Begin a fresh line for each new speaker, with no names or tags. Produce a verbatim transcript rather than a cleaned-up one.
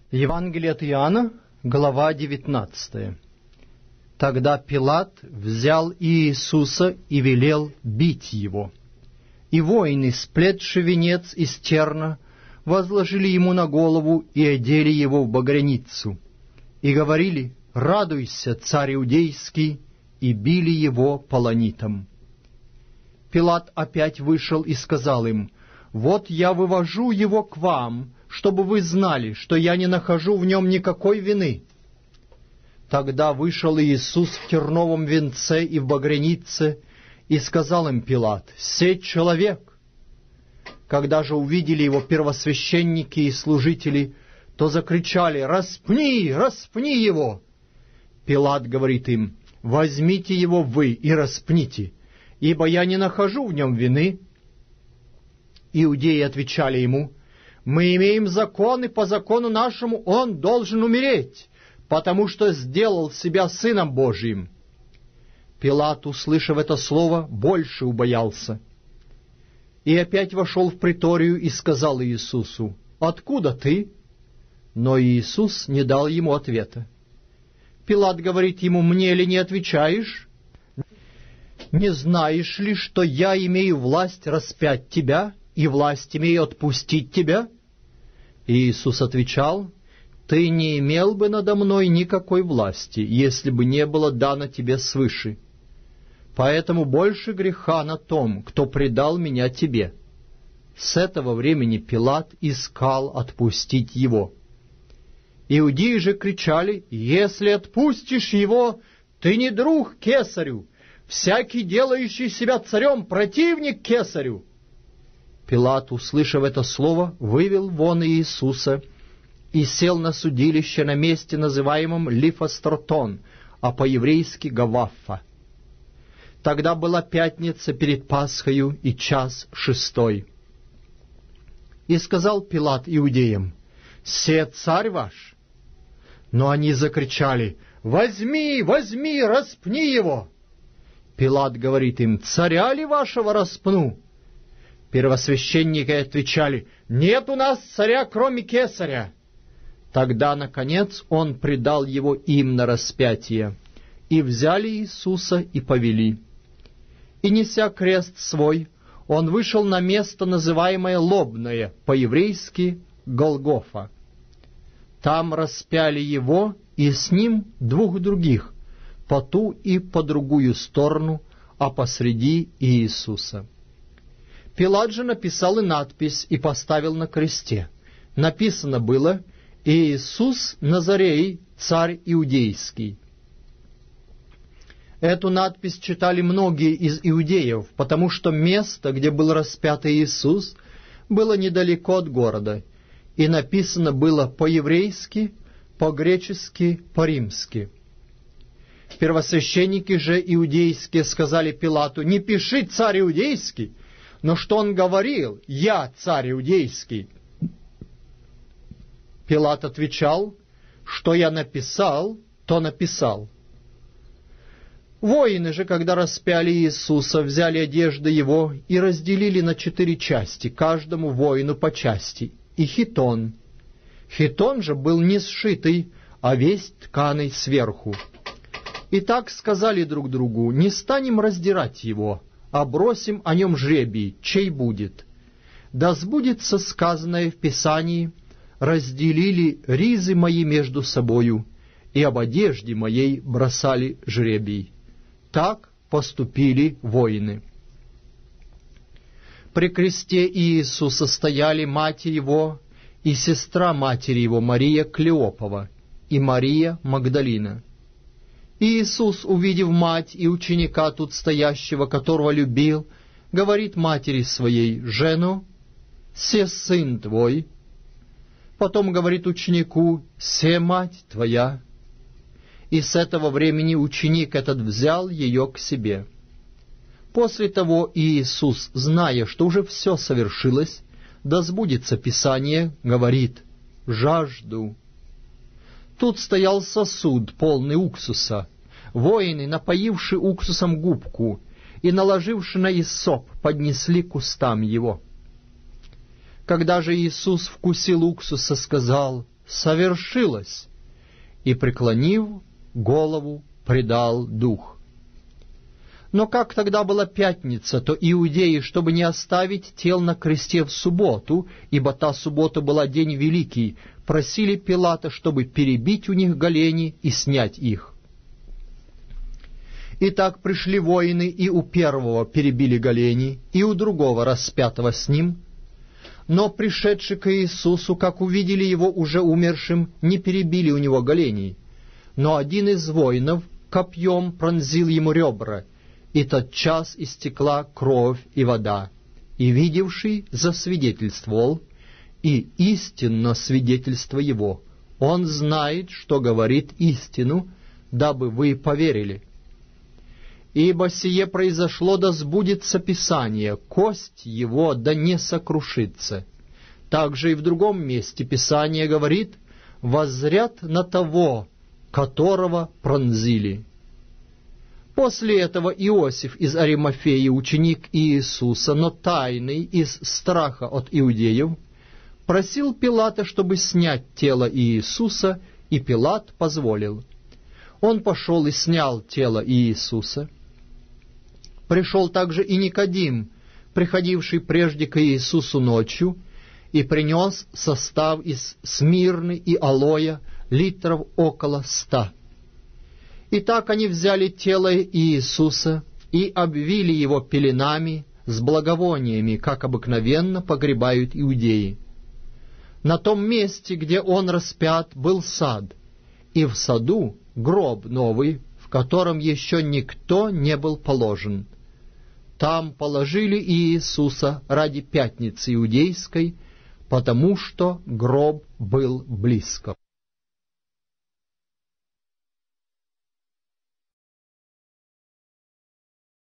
Евангелие от Иоанна, глава девятнадцатая. Тогда Пилат взял Иисуса и велел бить его. И воины, сплетши венец из терна, возложили ему на голову и одели его в багряницу. И говорили: «Радуйся, царь иудейский!» и били его полонитом. Пилат опять вышел и сказал им: «Вот я вывожу его к вам, чтобы вы знали, что я не нахожу в нем никакой вины». Тогда вышел Иисус в терновом венце и в багрянице, и сказал им Пилат: «Сей человек». Когда же увидели его первосвященники и служители, то закричали: «Распни, распни его!» Пилат говорит им: «Возьмите его вы и распните, ибо я не нахожу в нем вины». Иудеи отвечали ему: «Мы имеем закон, и по закону нашему он должен умереть, потому что сделал себя Сыном Божиим». Пилат, услышав это слово, больше убоялся. И опять вошел в приторию и сказал Иисусу: «Откуда ты?» Но Иисус не дал ему ответа. Пилат говорит ему: «Мне ли не отвечаешь? Не знаешь ли, что я имею власть распять тебя, и власть имею отпустить тебя?» И Иисус отвечал: «Ты не имел бы надо мной никакой власти, если бы не было дано тебе свыше. Поэтому больше греха на том, кто предал меня тебе». С этого времени Пилат искал отпустить его. Иудеи же кричали: «Если отпустишь его, ты не друг кесарю. Всякий, делающий себя царем, противник кесарю». Пилат, услышав это слово, вывел вон Иисуса и сел на судилище на месте, называемом Лифостротон, а по-еврейски Гаваффа. Тогда была пятница перед Пасхою и час шестой. И сказал Пилат иудеям: «Се царь ваш?» Но они закричали: «Возьми, возьми, распни его!» Пилат говорит им: «Царя ли вашего распну?» Первосвященники отвечали: «Нет у нас царя, кроме кесаря». Тогда, наконец, он предал его им на распятие, и взяли Иисуса и повели. И, неся крест свой, он вышел на место, называемое Лобное, по-еврейски Голгофа. Там распяли его и с ним двух других, по ту и по другую сторону, а посреди Иисуса. Пилат же написал и надпись, и поставил на кресте. Написано было: «Иисус Назарей, царь иудейский». Эту надпись читали многие из иудеев, потому что место, где был распят Иисус, было недалеко от города, и написано было по-еврейски, по-гречески, по-римски. Первосвященники же иудейские сказали Пилату: «Не пиши царь иудейский», но что он говорил: «Я царь иудейский». Пилат отвечал: «Что я написал, то написал». Воины же, когда распяли Иисуса, взяли одежды его и разделили на четыре части, каждому воину по части, и хитон. Хитон же был не сшитый, а весь тканый сверху. И так сказали друг другу: «Не станем раздирать его, а бросим о нем жребий, чей будет. Да сбудется сказанное в Писании: разделили ризы мои между собою, и об одежде моей бросали жребий». Так поступили воины. При кресте Иисуса стояли мать его и сестра матери его Мария Клеопова и Мария Магдалина. Иисус, увидев мать и ученика тут стоящего, которого любил, говорит матери своей: «Жено, се сын твой». Потом говорит ученику: «Се мать твоя». И с этого времени ученик этот взял ее к себе. После того Иисус, зная, что уже все совершилось, да сбудется Писание, говорит: «Жажду». Тут стоял сосуд, полный уксуса. Воины, напоивши уксусом губку и наложивши на иссоп, поднесли к устам его. Когда же Иисус вкусил уксуса, сказал: совершилось, и, преклонив голову, предал дух. Но как тогда была пятница, то иудеи, чтобы не оставить тел на кресте в субботу, ибо та суббота была день великий, просили Пилата, чтобы перебить у них голени и снять их. Итак, пришли воины, и у первого перебили голени, и у другого распятого с ним. Но пришедшие к Иисусу, как увидели его уже умершим, не перебили у него голеней. Но один из воинов копьем пронзил ему ребра, и тотчас истекла кровь и вода. И видевший засвидетельствовал, и истинно свидетельство его. Он знает, что говорит истину, дабы вы поверили. Ибо сие произошло, да сбудется Писание, кость его да не сокрушится. Также и в другом месте Писание говорит: воззрят на того, которого пронзили. После этого Иосиф из Аримафеи, ученик Иисуса, но тайный из страха от иудеев, просил Пилата, чтобы снять тело Иисуса, и Пилат позволил. Он пошел и снял тело Иисуса. Пришел также и Никодим, приходивший прежде к Иисусу ночью, и принес состав из смирны и алоя литров около ста. Итак, они взяли тело Иисуса и обвили его пеленами с благовониями, как обыкновенно погребают иудеи. На том месте, где он распят, был сад, и в саду гроб новый, в котором еще никто не был положен. Там положили Иисуса ради пятницы иудейской, потому что гроб был близко.